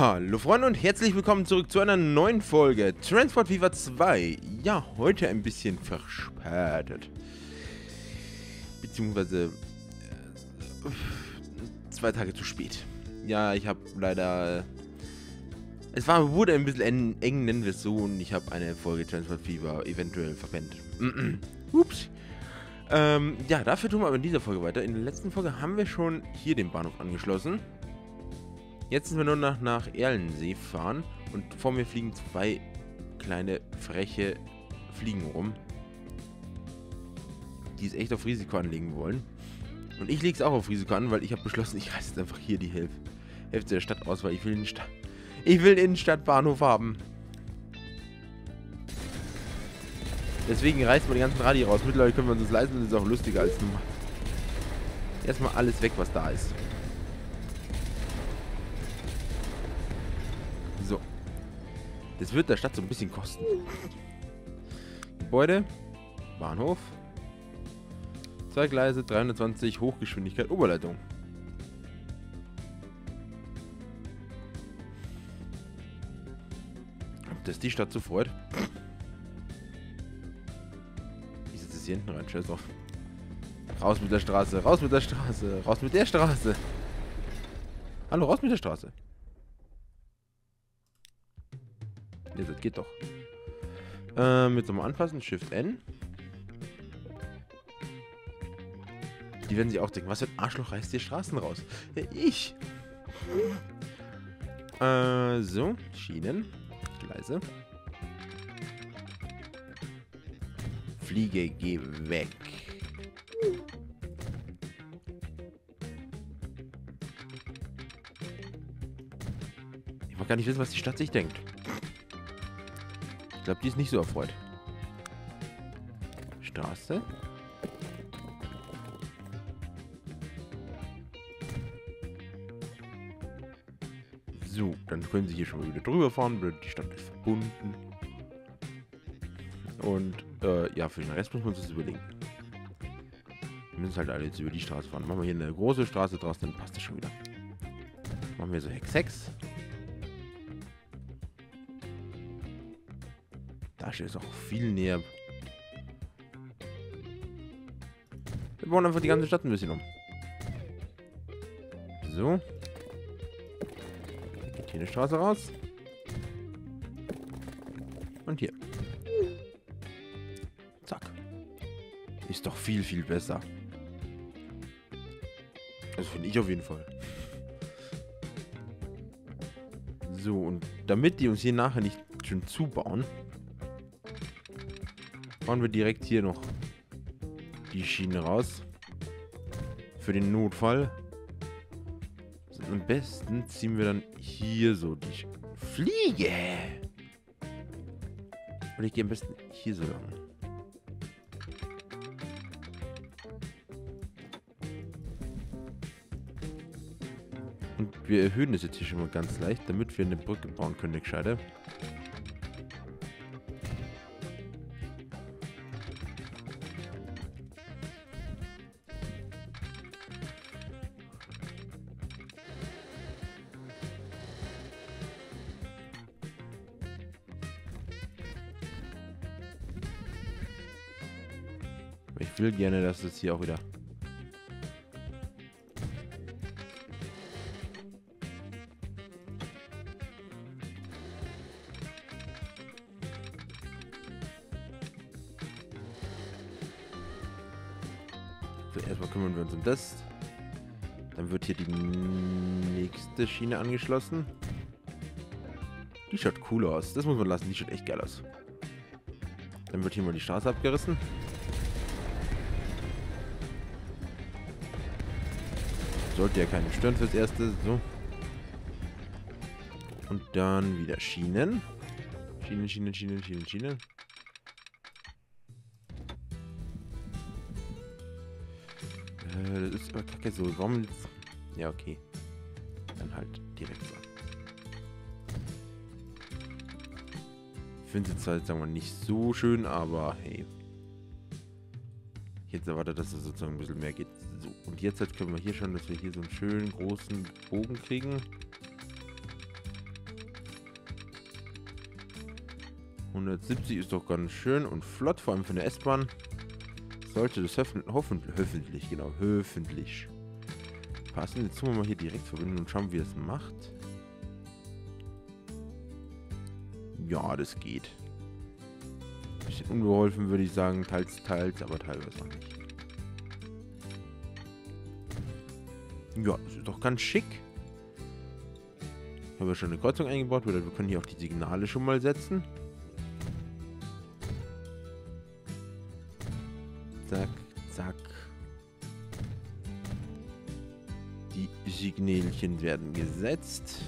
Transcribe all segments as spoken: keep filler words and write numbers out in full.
Hallo Freunde und herzlich willkommen zurück zu einer neuen Folge Transport Fever zwei. Ja, heute ein bisschen verspätet. Beziehungsweise äh, zwei Tage zu spät. Ja, ich habe leider... Es war, wurde ein bisschen eng, eng, nennen wir es so, und ich habe eine Folge Transport Fever eventuell verpennt. Ups. Ähm, ja, dafür tun wir aber in dieser Folge weiter. In der letzten Folge haben wir schon hier den Bahnhof angeschlossen. Jetzt sind wir nur nach, nach Erlensee fahren und vor mir fliegen zwei kleine, freche Fliegen rum, die es echt auf Risiko anlegen wollen. Und ich lege es auch auf Risiko an, weil ich habe beschlossen, ich reiße jetzt einfach hier die Hälfte, Hälfte der Stadt aus, weil ich will den, Sta ich will den Innenstadtbahnhof haben. Deswegen reißen wir die ganzen Radi raus. Mittlerweile können wir uns das leisten und das ist auch lustiger als nur erstmal alles weg, was da ist. So. Das wird der Stadt so ein bisschen kosten. Gebäude. Bahnhof. Zwei Gleise, dreihundertzwanzig, Hochgeschwindigkeit, Oberleitung. Ob das die Stadt so freut? Ich setze es hier hinten rein, scheiß drauf. Raus mit der Straße, raus mit der Straße, raus mit der Straße. Hallo, raus mit der Straße. Ja, das geht doch. Ähm, jetzt nochmal anpassen, Shift N. Die werden sich auch denken, was für ein Arschloch reißt die Straßen raus? Ja, ich. Äh, so, Schienen, Gleise. Fliege, geh weg. Ich mag gar nicht wissen, was die Stadt sich denkt. Ich glaube, die ist nicht so erfreut. Straße. So, dann können sie hier schon mal wieder drüber fahren. Die Stadt ist verbunden. Und, äh, ja, für den Rest muss man sich das überlegen. Wir müssen halt alle jetzt über die Straße fahren. Machen wir hier eine große Straße draus, dann passt das schon wieder. Machen wir so Hex-Hex. Da steht es auch viel näher. Wir bauen einfach die ganze Stadt ein bisschen um. So. Geht hier eine Straße raus. Und hier. Zack. Ist doch viel, viel besser. Das finde ich auf jeden Fall. So, und damit die uns hier nachher nicht schon zubauen, bauen wir direkt hier noch die Schiene raus. Für den Notfall. So, am besten ziehen wir dann hier so die Fliege. Und ich gehe am besten hier so lang. Und wir erhöhen das jetzt hier schon mal ganz leicht, damit wir eine Brücke bauen können, eine gescheite. Ich will gerne, dass es hier auch wieder... So, erstmal kümmern wir uns um das. Dann wird hier die nächste Schiene angeschlossen. Die schaut cool aus. Das muss man lassen. Die schaut echt geil aus. Dann wird hier mal die Straße abgerissen. Sollte ja keinen stören fürs Erste. So. Und dann wieder Schienen. Schienen, Schienen, Schienen, Schienen, Schienen. Äh, das ist aber kacke so. Warum? Ja, okay. Dann halt direkt so. Ich finde es jetzt halt, sagen wir mal, nicht so schön, aber hey. Jetzt erwartet, dass es sozusagen ein bisschen mehr geht. So, und jetzt halt können wir hier schon, dass wir hier so einen schönen großen Bogen kriegen. hundertsiebzig ist doch ganz schön und flott, vor allem für eine S-Bahn. Sollte das hoffentlich, hoffentlich, genau, hoffentlich passen. Jetzt tun wir mal hier direkt verbinden und schauen, wie das macht. Ja, das geht. Bisschen unbeholfen, würde ich sagen. Teils, teils, aber teilweise auch nicht. Ja, das ist doch ganz schick. Haben wir schon eine Kreuzung eingebaut, oder wir können hier auch die Signale schon mal setzen. Zack, zack. Die Signälchen werden gesetzt.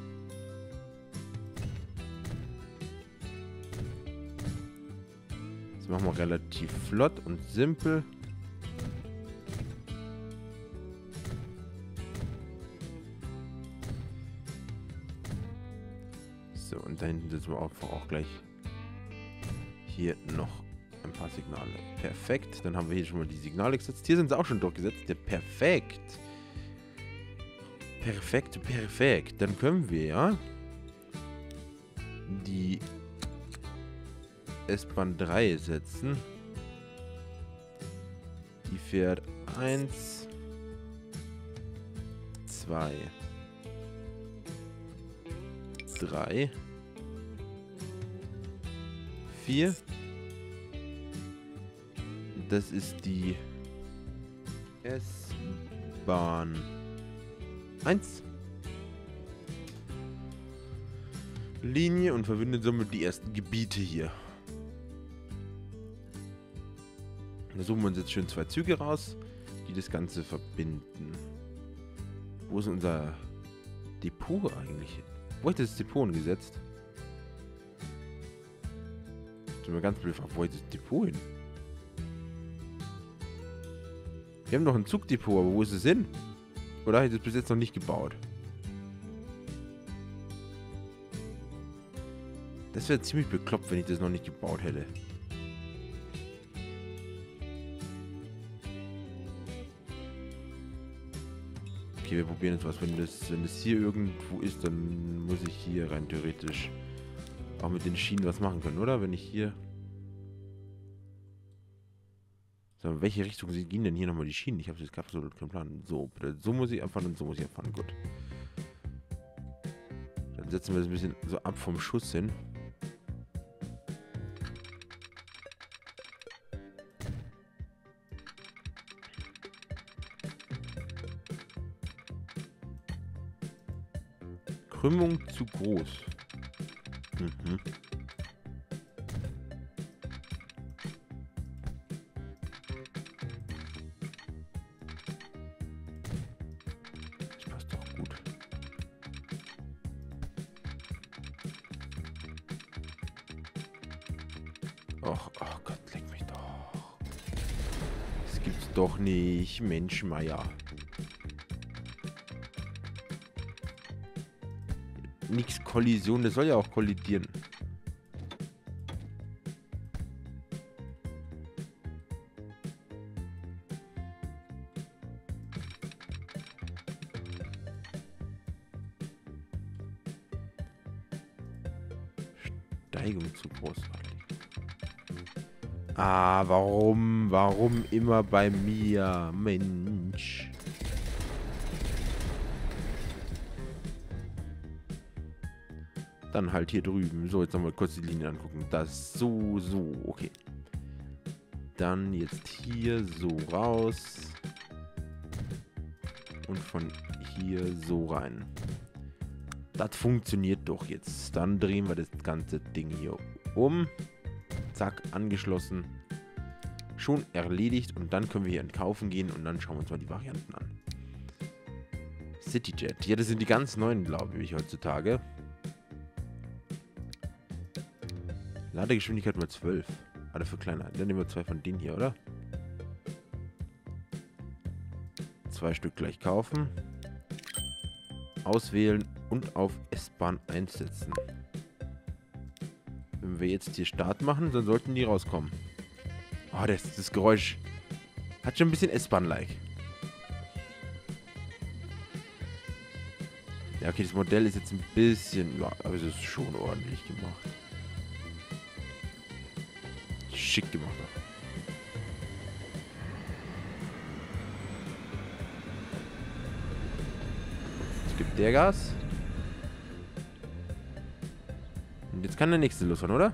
Das machen wir relativ flott und simpel. So, und da hinten setzen wir einfach auch gleich hier noch ein paar Signale. Perfekt. Dann haben wir hier schon mal die Signale gesetzt. Hier sind sie auch schon durchgesetzt. Ja, perfekt. Perfekt, perfekt. Dann können wir ja die S-Bahn drei setzen. Die fährt eins, zwei, drei, vier. Das ist die S-Bahn eins. Linie und verbindet somit die ersten Gebiete hier. Da suchen wir uns jetzt schön zwei Züge raus, die das Ganze verbinden. Wo ist unser Depot eigentlich? Wo habe ich das Depot hingesetzt? Ich bin mir ganz blöd gefragt, wo habe ich das Depot hin? Wir haben noch ein Zugdepot, aber wo ist es hin? Oder habe ich das bis jetzt noch nicht gebaut? Das wäre ziemlich bekloppt, wenn ich das noch nicht gebaut hätte. Okay, wir probieren jetzt was. Wenn das, wenn das hier irgendwo ist, dann muss ich hier rein theoretisch auch mit den Schienen was machen können, oder? Wenn ich hier... So, in welche Richtung gehen denn hier nochmal die Schienen? Ich habe jetzt absolut keinen Plan. So, so muss ich abfahren und so muss ich abfahren. Gut. Dann setzen wir das ein bisschen so ab vom Schuss hin. Krümmung zu groß. Mhm. Das passt doch gut. Och, oh Gott, leck mich doch. Das gibt's doch nicht, Mensch, Meier. Nix Kollision, das soll ja auch kollidieren. Steigung zu groß. Ah, warum? Warum immer bei mir? Mensch. Dann halt hier drüben. So, jetzt nochmal kurz die Linie angucken. Das so, so. Okay. Dann jetzt hier so raus. Und von hier so rein. Das funktioniert doch jetzt. Dann drehen wir das ganze Ding hier um. Zack, angeschlossen. Schon erledigt. Und dann können wir hier in Kaufen gehen und dann schauen wir uns mal die Varianten an. CityJet. Ja, das sind die ganz neuen, glaube ich, heutzutage. Ladegeschwindigkeit mal zwölf. Ah, dafür kleiner. Dann nehmen wir zwei von denen hier, oder? Zwei Stück gleich kaufen. Auswählen und auf S-Bahn einsetzen. Wenn wir jetzt hier Start machen, dann sollten die rauskommen. Oh, das, das Geräusch hat schon ein bisschen S-Bahn-like. Ja, okay, das Modell ist jetzt ein bisschen... Ja, aber es ist schon ordentlich gemacht. Schick gemacht. Jetzt gibt der Gas. Und jetzt kann der nächste losfahren, oder?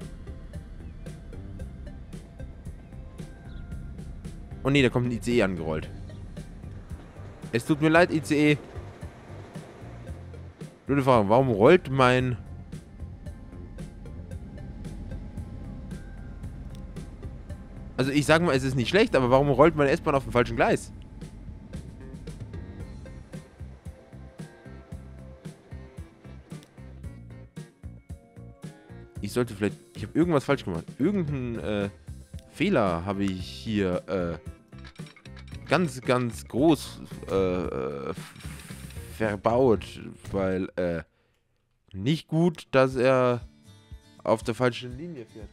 Oh ne, da kommt ein I C E angerollt. Es tut mir leid, I C E. Blöde Frage, warum rollt mein... Also ich sag mal, es ist nicht schlecht, aber warum rollt meine S-Bahn auf dem falschen Gleis? Ich sollte vielleicht... Ich habe irgendwas falsch gemacht. Irgendeinen äh, Fehler habe ich hier äh, ganz, ganz groß äh, verbaut, weil äh, nicht gut, dass er auf der falschen Linie fährt.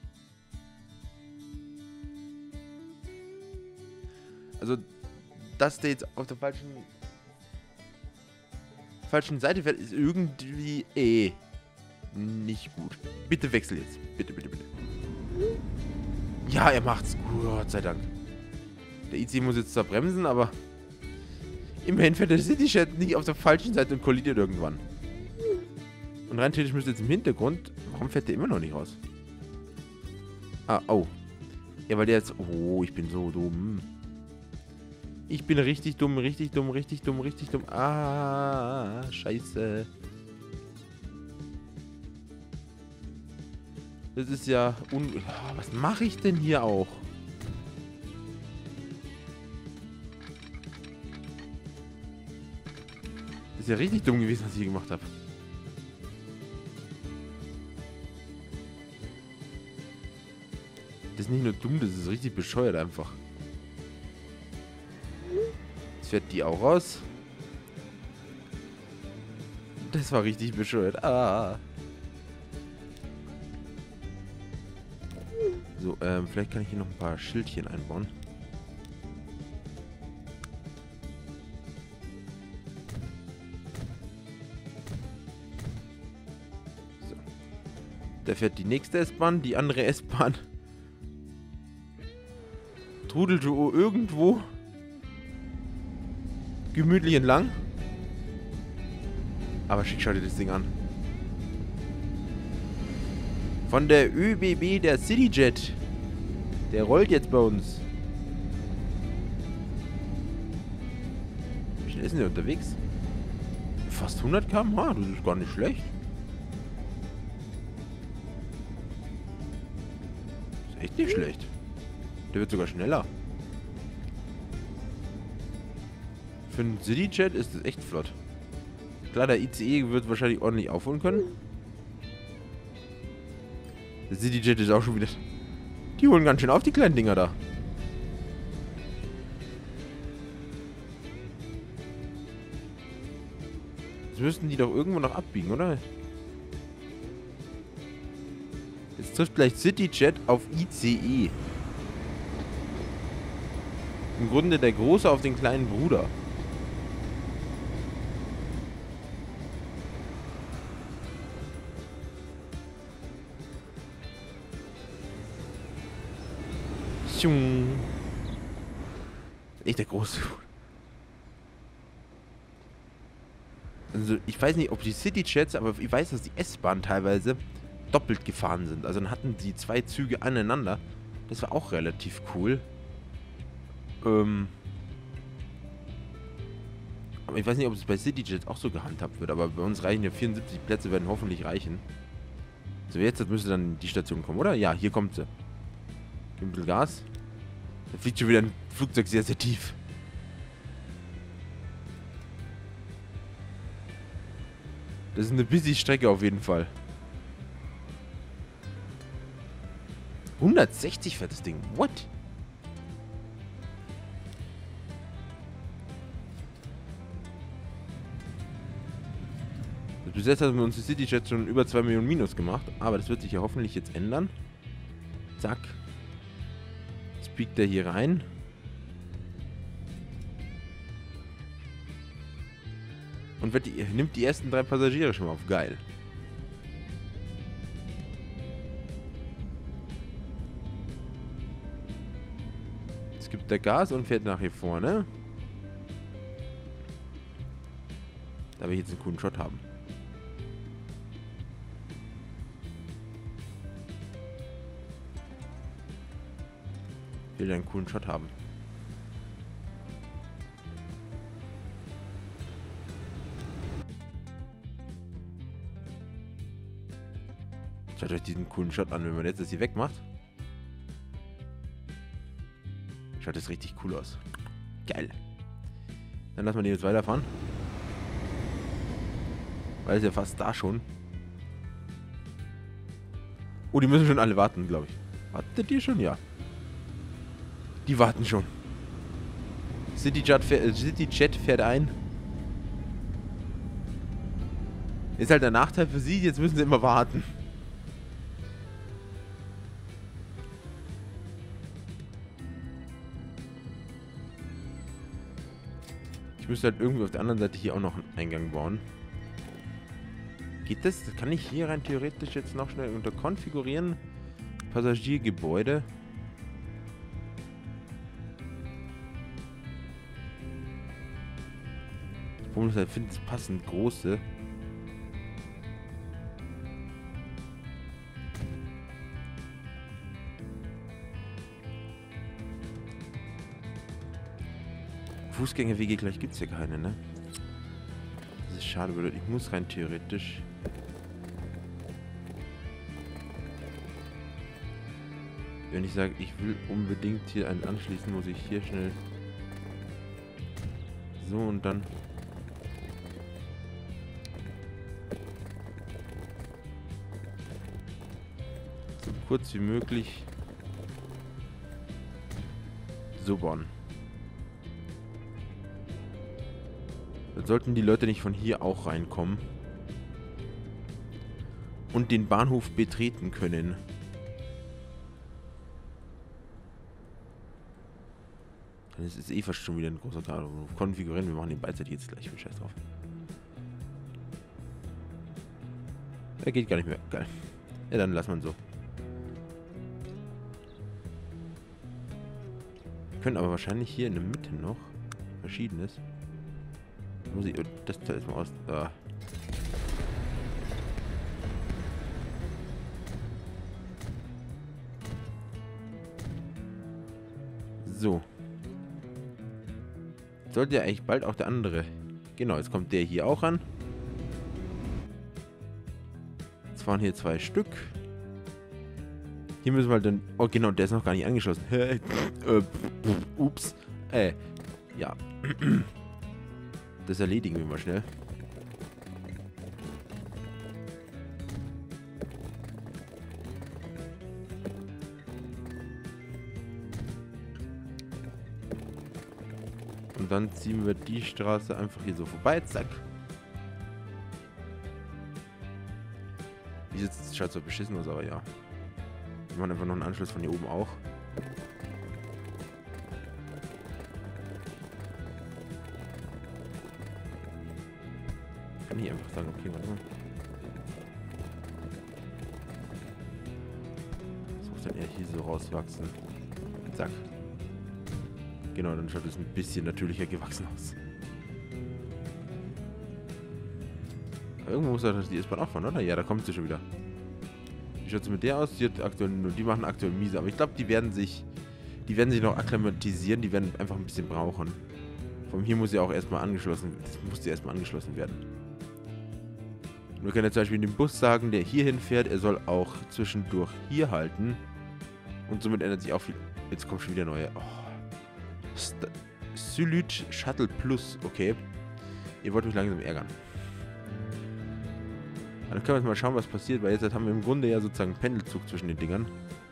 Also, dass der jetzt auf der falschen falschen Seite fährt, ist irgendwie eh nicht gut. Bitte wechsel jetzt. Bitte, bitte, bitte. Ja, er macht's. Gott sei Dank. Der I C E muss jetzt zwar bremsen, aber immerhin fährt der CityJet nicht auf der falschen Seite und kollidiert irgendwann. Und rein theoretisch müsste jetzt im Hintergrund... Warum fährt der immer noch nicht raus? Ah, oh. Ja, weil der jetzt... Oh, ich bin so dumm. Ich bin richtig dumm, richtig dumm, richtig dumm, richtig dumm. Ah, scheiße. Das ist ja... Un oh, was mache ich denn hier auch? Das ist ja richtig dumm gewesen, was ich hier gemacht habe. Das ist nicht nur dumm, das ist richtig bescheuert einfach. Jetzt fährt die auch raus. Das war richtig bescheuert. Ah. So, ähm, vielleicht kann ich hier noch ein paar Schildchen einbauen. So. Da fährt die nächste S-Bahn, die andere S-Bahn trudelte irgendwo gemütlich entlang. Aber schick, schau dir das Ding an. Von der ÖBB, der CityJet. Der rollt jetzt bei uns. Wie schnell ist denn der unterwegs? Fast hundert Kilometer pro Stunde? Das ist gar nicht schlecht. Das ist echt nicht schlecht. Der wird sogar schneller. Für einen CityJet ist das echt flott. Klar, der I C E wird wahrscheinlich ordentlich aufholen können. Der CityJet ist auch schon wieder... Die holen ganz schön auf, die kleinen Dinger da. Jetzt müssten die doch irgendwo noch abbiegen, oder? Jetzt trifft gleich CityJet auf I C E. Im Grunde der Große auf den kleinen Bruder. Echt der Große. Also ich weiß nicht, ob die CityJets, aber ich weiß, dass die S-Bahn teilweise doppelt gefahren sind. Also dann hatten sie zwei Züge aneinander. Das war auch relativ cool. Ähm aber ich weiß nicht, ob es bei CityJet auch so gehandhabt wird. Aber bei uns reichen ja vierundsiebzig Plätze, werden hoffentlich reichen. So, jetzt müsste dann die Station kommen, oder? Ja, hier kommt sie. Ein bisschen Gas. Da fliegt schon wieder ein Flugzeug sehr, sehr tief. Das ist eine busy Strecke auf jeden Fall. hundertsechzig fährt das Ding. What? Bis jetzt haben wir uns die CityJet schon über zwei Millionen Minus gemacht. Aber das wird sich ja hoffentlich jetzt ändern. Zack. Jetzt biegt er hier rein. Und wird die, nimmt die ersten drei Passagiere schon mal auf. Geil. Jetzt gibt der Gas und fährt nach hier vorne. Da will ich jetzt einen coolen Shot haben. Ich will einen coolen Shot haben. Schaut euch diesen coolen Shot an, wenn man jetzt das hier wegmacht. Schaut das richtig cool aus. Geil. Dann lassen wir den jetzt weiterfahren. Weil es ja fast da schon. Oh, die müssen schon alle warten, glaube ich. Wartet ihr schon? Ja. Die warten schon. CityJet fährt, CityJet fährt ein. Ist halt der Nachteil für sie, jetzt müssen sie immer warten. Ich müsste halt irgendwie auf der anderen Seite hier auch noch einen Eingang bauen. Geht das? Kann ich hier rein theoretisch jetzt noch schnell unter konfigurieren? Passagiergebäude. Wo man halt findet, es passend große. Fußgängerwege gleich gibt es ja keine, ne? Das ist schade, weil ich muss rein theoretisch. Wenn ich sage, ich will unbedingt hier einen anschließen, muss ich hier schnell so und dann so kurz wie möglich so bauen. Dann sollten die Leute nicht von hier auch reinkommen und den Bahnhof betreten können. Das ist eh fast schon wieder ein großer Bahnhof. Konfigurieren, wir machen den beidseitig jetzt gleich. Viel Scheiß drauf. Er geht gar nicht mehr. Geil. Ja, dann lassen wir ihn so. Wir können aber wahrscheinlich hier in der Mitte noch Verschiedenes. Muss ich das Teil erstmal aus. Ah. So. Sollte ja eigentlich bald auch der andere. Genau, jetzt kommt der hier auch ran. Jetzt waren hier zwei Stück. Hier müssen wir dann. Oh, genau, der ist noch gar nicht angeschlossen. äh, ups. Äh, ja. Das erledigen wir mal schnell. Und dann ziehen wir die Straße einfach hier so vorbei. Zack. Die sitzt, schaut so beschissen aus, aber ja. Wir machen einfach noch einen Anschluss von hier oben auch. Kann ich einfach sagen, okay, warte mal. Das muss dann eher hier so rauswachsen. Zack. Genau, dann schaut es ein bisschen natürlicher gewachsen aus. Aber irgendwo muss das die S-Bahn auch fahren, oder? Ja, da kommt sie schon wieder. Wie schaut es mit der aus? Die hat aktuell nur, die machen aktuell miese, aber ich glaube, die werden sich, die werden sich noch akklimatisieren, die werden einfach ein bisschen brauchen. Von hier muss sie auch erstmal angeschlossen, das muss sie erstmal angeschlossen werden. Wir können jetzt zum Beispiel dem Bus sagen, der hier hinfährt, er soll auch zwischendurch hier halten. Und somit ändert sich auch viel. Jetzt kommt schon wieder neue. Oh. Sylt Shuttle Plus, okay. Ihr wollt mich langsam ärgern. Dann können wir jetzt mal schauen, was passiert, weil jetzt haben wir im Grunde ja sozusagen einen Pendelzug zwischen den Dingern.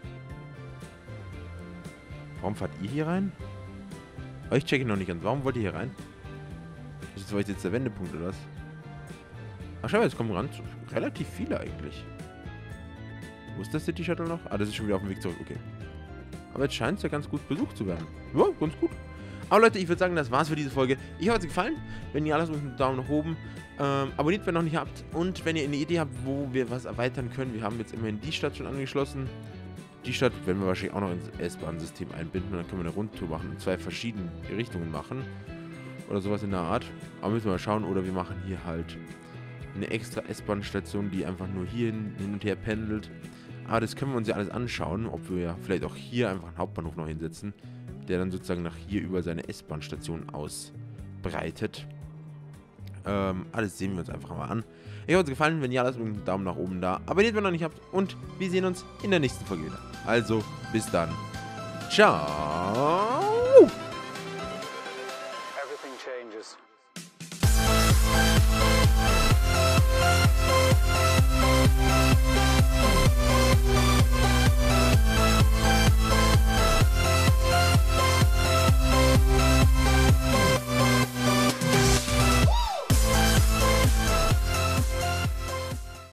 Warum fahrt ihr hier rein? Oh, ich checke noch nicht ganz. Warum wollt ihr hier rein? Das war jetzt der Wendepunkt oder was? Ach schau mal, jetzt kommen ran. Relativ viele eigentlich. Wo ist das City Shuttle noch? Ah, das ist schon wieder auf dem Weg zurück, okay. Aber jetzt scheint es ja ganz gut besucht zu werden. Ja, ganz gut. Aber Leute, ich würde sagen, das war's für diese Folge. Ich hoffe, es hat gefallen. Wenn ihr alles mit einem Daumen nach oben. Ähm, abonniert, wenn ihr noch nicht habt. Und wenn ihr eine Idee habt, wo wir was erweitern können. Wir haben jetzt immerhin die Stadt schon angeschlossen. Die Stadt werden wir wahrscheinlich auch noch ins S-Bahn-System einbinden und dann können wir eine Rundtour machen und zwei verschiedene Richtungen machen. Oder sowas in der Art. Aber müssen wir mal schauen. Oder wir machen hier halt eine extra S-Bahn-Station, die einfach nur hier hin, hin und her pendelt. Aber das können wir uns ja alles anschauen, ob wir ja vielleicht auch hier einfach einen Hauptbahnhof noch hinsetzen, der dann sozusagen nach hier über seine S-Bahn-Station ausbreitet. Ähm, alles sehen wir uns einfach mal an. Ich hoffe, es gefallen. Wenn ja, lasst mir einen Daumen nach oben da. Abonniert, wenn ihr noch nicht habt. Und wir sehen uns in der nächsten Folge wieder. Also, bis dann. Ciao.